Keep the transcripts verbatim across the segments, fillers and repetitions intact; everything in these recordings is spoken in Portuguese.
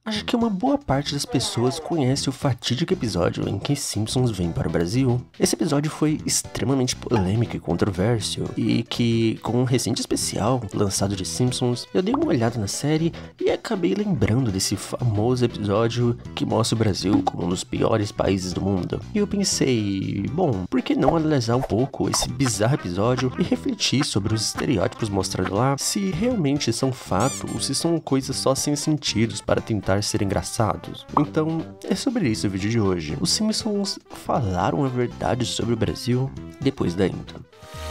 Acho que uma boa parte das pessoas conhece o fatídico episódio em que Simpsons vem para o Brasil. Esse episódio foi extremamente polêmico e controverso, e que, com um recente especial lançado de Simpsons, eu dei uma olhada na série e acabei lembrando desse famoso episódio que mostra o Brasil como um dos piores países do mundo. E eu pensei, bom, por que não analisar um pouco esse bizarro episódio e refletir sobre os estereótipos mostrados lá, se realmente são fato ou se são coisas só sem sentidos para tentar ser engraçados. Então, é sobre isso o vídeo de hoje. Os Simpsons falaram a verdade sobre o Brasil depois da intro.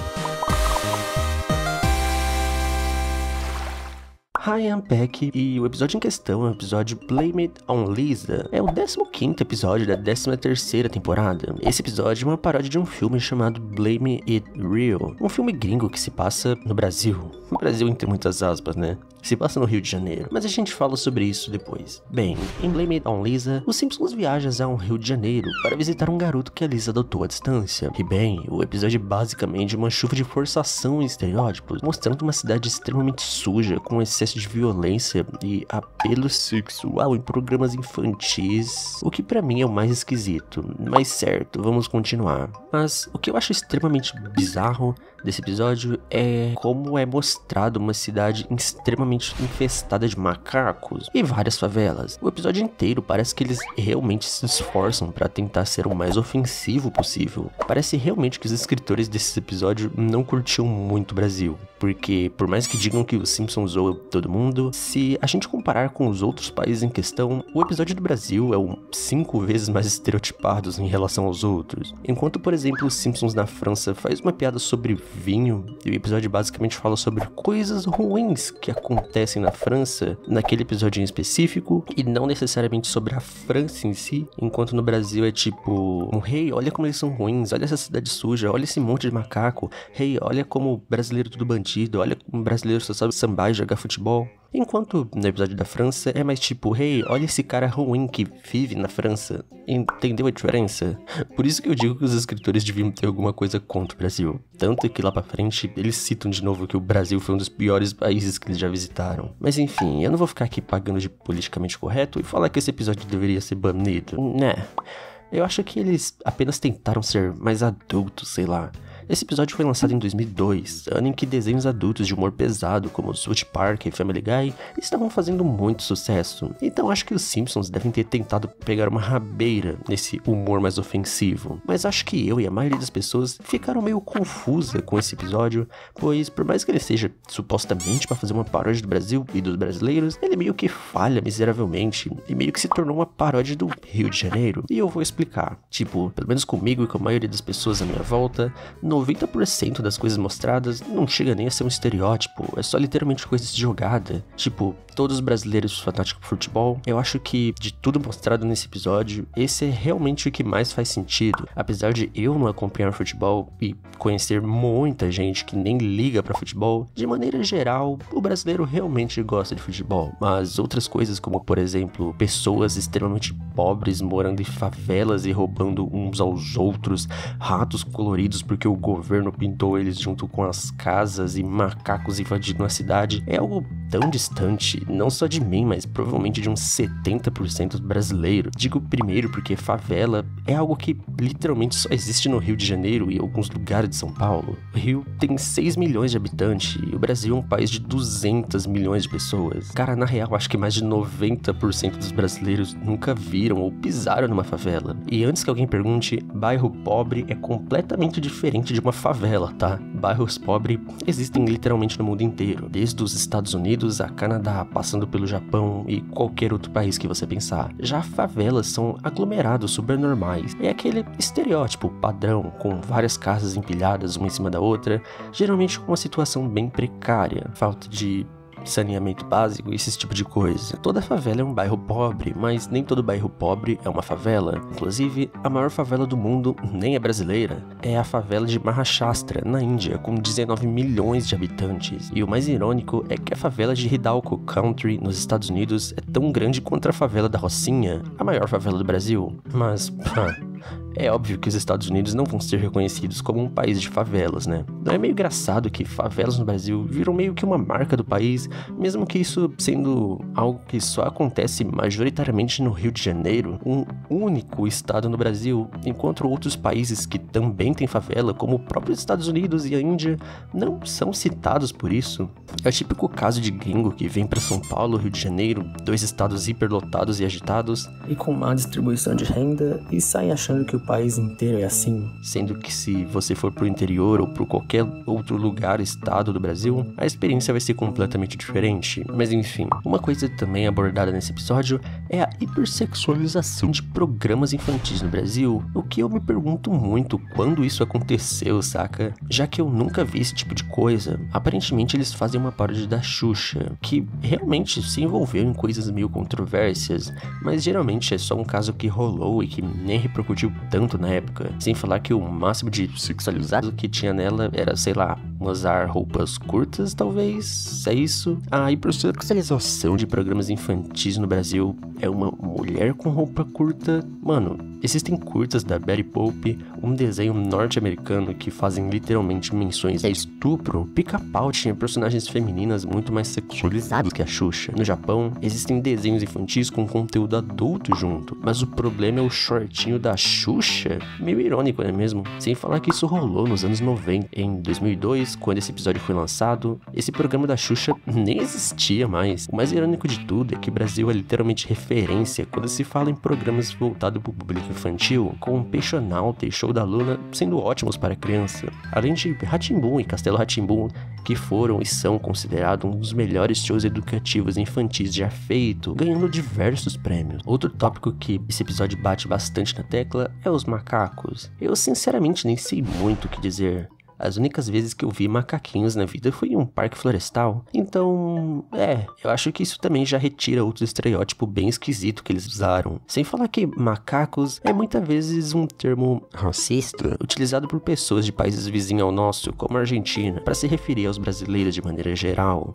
Hi, I'm Peck, e o episódio em questão é o episódio Blame It on Lisa. É o décimo quinto episódio da décima terceira temporada. Esse episódio é uma paródia de um filme chamado Blame It Real, um filme gringo que se passa no Brasil. No Brasil entre muitas aspas, né? Se passa no Rio de Janeiro, mas a gente fala sobre isso depois. Bem, em Blame It on Lisa, os Simpsons viajam ao Rio de Janeiro para visitar um garoto que a Lisa adotou à distância. E bem, o episódio é basicamente uma chuva de forçação e estereótipos, mostrando uma cidade extremamente suja, com excesso de violência e apelo sexual em programas infantis, o que pra mim é o mais esquisito. Mas certo, vamos continuar. Mas o que eu acho extremamente bizarro desse episódio é como é mostrado uma cidade extremamente infestada de macacos e várias favelas. O episódio inteiro parece que eles realmente se esforçam para tentar ser o mais ofensivo possível. Parece realmente que os escritores desse episódio não curtiam muito o Brasil, porque por mais que digam que os Simpsons zoam todo mundo, se a gente comparar com os outros países em questão, o episódio do Brasil é um cinco vezes mais estereotipado em relação aos outros. Enquanto, por exemplo, os Simpsons na França faz uma piada sobre vinho, e o episódio basicamente fala sobre coisas ruins que acontecem na França, naquele episódio em específico, e não necessariamente sobre a França em si, enquanto no Brasil é tipo, um rei, hey, olha como eles são ruins, olha essa cidade suja, olha esse monte de macaco, rei, hey, olha como o brasileiro é tudo bandido, olha como o brasileiro só sabe sambar e jogar futebol. Enquanto no episódio da França é mais tipo, hey, olha esse cara ruim que vive na França. Entendeu a diferença? Por isso que eu digo que os escritores deviam ter alguma coisa contra o Brasil. Tanto que lá pra frente eles citam de novo que o Brasil foi um dos piores países que eles já visitaram. Mas enfim, eu não vou ficar aqui pagando de politicamente correto e falar que esse episódio deveria ser banido. Né? Eu acho que eles apenas tentaram ser mais adultos, sei lá. Esse episódio foi lançado em dois mil e dois, ano em que desenhos adultos de humor pesado como South Park e Family Guy estavam fazendo muito sucesso. Então acho que os Simpsons devem ter tentado pegar uma rabeira nesse humor mais ofensivo. Mas acho que eu e a maioria das pessoas ficaram meio confusa com esse episódio, pois por mais que ele seja supostamente para fazer uma paródia do Brasil e dos brasileiros, ele meio que falha miseravelmente e meio que se tornou uma paródia do Rio de Janeiro. E eu vou explicar. Tipo, pelo menos comigo e com a maioria das pessoas à minha volta, noventa por cento das coisas mostradas não chega nem a ser um estereótipo, é só literalmente coisas de jogada. Tipo, todos os brasileiros fanáticos por futebol. Eu acho que de tudo mostrado nesse episódio, esse é realmente o que mais faz sentido. Apesar de eu não acompanhar futebol e conhecer muita gente que nem liga pra futebol, de maneira geral, o brasileiro realmente gosta de futebol. Mas outras coisas como, por exemplo, pessoas extremamente pobres morando em favelas e roubando uns aos outros, ratos coloridos porque o governo pintou eles junto com as casas e macacos invadindo a cidade, é algo tão distante, não só de mim, mas provavelmente de uns setenta por cento brasileiro. Digo primeiro porque favela é algo que literalmente só existe no Rio de Janeiro e alguns lugares de São Paulo. O Rio tem seis milhões de habitantes e o Brasil é um país de duzentos milhões de pessoas. Cara, na real, acho que mais de noventa por cento dos brasileiros nunca viram ou pisaram numa favela. E antes que alguém pergunte, bairro pobre é completamente diferente de uma favela, tá? Bairros pobres existem literalmente no mundo inteiro, desde os Estados Unidos a Canadá, passando pelo Japão e qualquer outro país que você pensar. Já favelas são aglomerados super normais. É aquele estereótipo padrão, com várias casas empilhadas uma em cima da outra, geralmente com uma situação bem precária, falta de saneamento básico e esse tipo de coisa. Toda favela é um bairro pobre, mas nem todo bairro pobre é uma favela. Inclusive, a maior favela do mundo nem é brasileira. É a favela de Maharashtra, na Índia, com dezenove milhões de habitantes. E o mais irônico é que a favela de Hidalgo Country, nos Estados Unidos, é tão grande quanto a favela da Rocinha, a maior favela do Brasil. Mas, pá, é óbvio que os Estados Unidos não vão ser reconhecidos como um país de favelas, né? Não é meio engraçado que favelas no Brasil viram meio que uma marca do país, mesmo que isso sendo algo que só acontece majoritariamente no Rio de Janeiro, um único estado no Brasil, enquanto outros países que também têm favela, como o próprio Estados Unidos e a Índia, não são citados por isso. É o típico caso de gringo que vem para São Paulo, Rio de Janeiro, dois estados hiperlotados e agitados, e com má distribuição de renda, e sai achando que o país inteiro é assim. Sendo que se você for pro interior ou pro qualquer outro lugar, estado do Brasil, a experiência vai ser completamente diferente. Mas enfim, uma coisa também abordada nesse episódio é a hipersexualização de programas infantis no Brasil, o que eu me pergunto muito quando isso aconteceu, saca? Já que eu nunca vi esse tipo de coisa. Aparentemente eles fazem uma paródia da Xuxa, que realmente se envolveu em coisas meio controversas, mas geralmente é só um caso que rolou e que nem repercutiu tanto na época. Sem falar que o máximo de sexualizado que tinha nela era, sei lá, usar roupas curtas, talvez, é isso. A hipersexualização de programas infantis no Brasil é uma mulher com roupa curta. Mano, existem curtas da Betty Boop, um desenho norte-americano que fazem literalmente menções a estupro. Pica-Pau tinha personagens femininas muito mais sexualizadas que a Xuxa. No Japão, existem desenhos infantis com conteúdo adulto junto, mas o problema é o shortinho da Xuxa. Meio irônico, não é mesmo? Sem falar que isso rolou nos anos noventa. Em dois mil e dois, quando esse episódio foi lançado, esse programa da Xuxa nem existia mais. O mais irônico de tudo é que o Brasil é literalmente referência quando se fala em programas voltados para o público infantil, com Peixonauta e Show da Luna sendo ótimos para criança, além de Rá-Tim-Bum e Castelo Rá-Tim-Bum, que foram e são considerados um dos melhores shows educativos infantis já feito, ganhando diversos prêmios. Outro tópico que esse episódio bate bastante na tecla é os macacos. Eu sinceramente nem sei muito o que dizer. As únicas vezes que eu vi macaquinhos na vida foi em um parque florestal. Então, é, eu acho que isso também já retira outro estereótipo bem esquisito que eles usaram. Sem falar que macacos é muitas vezes um termo racista, utilizado por pessoas de países vizinhos ao nosso, como a Argentina, para se referir aos brasileiros de maneira geral.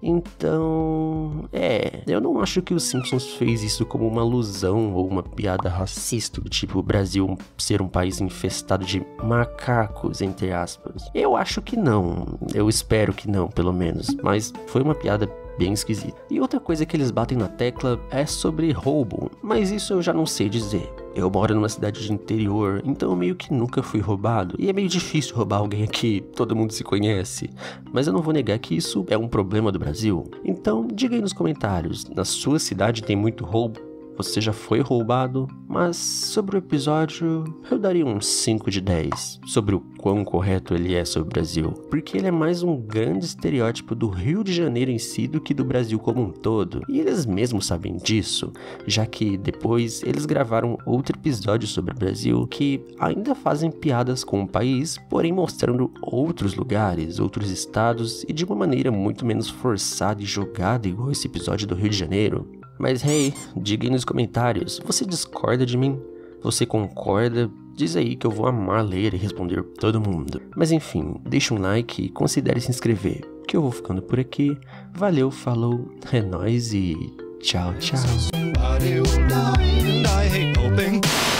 Então, é, eu não acho que os Simpsons fez isso como uma alusão ou uma piada racista, do tipo o Brasil ser um país infestado de macacos, entre aspas. Eu acho que não, eu espero que não, pelo menos, mas foi uma piada bem esquisita. E outra coisa que eles batem na tecla é sobre roubo, mas isso eu já não sei dizer. Eu moro numa cidade de interior, então eu meio que nunca fui roubado, e é meio difícil roubar alguém aqui, todo mundo se conhece, mas eu não vou negar que isso é um problema do Brasil. Então diga aí nos comentários, na sua cidade tem muito roubo? Você já foi roubado? Mas sobre o episódio, eu daria um cinco de dez sobre o quão correto ele é sobre o Brasil, porque ele é mais um grande estereótipo do Rio de Janeiro em si do que do Brasil como um todo, e eles mesmos sabem disso, já que depois eles gravaram outro episódio sobre o Brasil que ainda fazem piadas com o país, porém mostrando outros lugares, outros estados e de uma maneira muito menos forçada e jogada igual esse episódio do Rio de Janeiro. Mas hey, diga aí nos comentários, você discorda de mim? Você concorda? Diz aí que eu vou amar ler e responder todo mundo. Mas enfim, deixa um like e considere se inscrever, que eu vou ficando por aqui. Valeu, falou, é nóis e tchau, tchau.